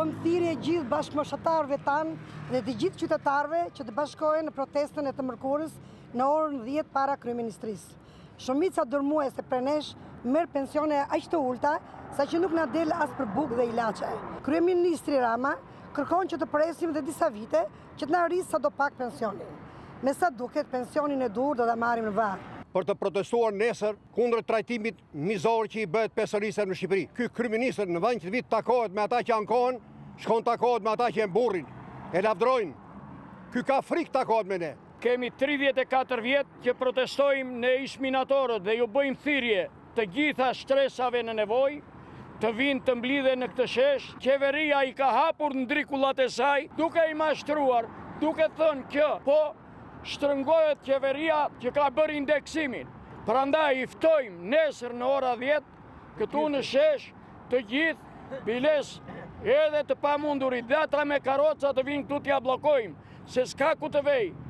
Bëm thirrje gjithë bashkëmoshatarëve tanë dhe të gjithë qytetarëve që të bashkohen në protestën e të mërkurës në orën 10 para kryeministrisë. Shumica dërmuese prej nesh merr pensione aq të ulta saqë nuk na del as për bukë dhe ilaçe. Kryeministri Rama kërkon që të presim dhe disa vite që të na rrisë sadopak pensionin. Me sa duket pensionin e dur do ta marrim në varr. Për të protestuar nesër kundër trajtimit mizor që i bëhet pesonisëve në Shqipëri. Ky kryeminist në vend që vit takohet me ata që ankohen, shkon takohet me ata që e mburrin, e lavdrojnë. Ky ka frikë takohet me ne. Kemi 34 vjet që protestojmë në ish-minatorët dhe ju bëjmë thirrje të gjitha shtresave në nevojë të vinë të mblidhen në këtë shesh. Qeveria i ka hapur ndrikullat e saj, duke i mashtruar, duke thënë që po shtrëngohet qeveria që ka bërë indeksimin. Prandaj i ftojmë nesër në ora 10 këtu në shesh të gjithë biles edhe të pamundurit dhe ata me karroca të vinë këtu t'ja bllokojmë, se s'ka ku të vej.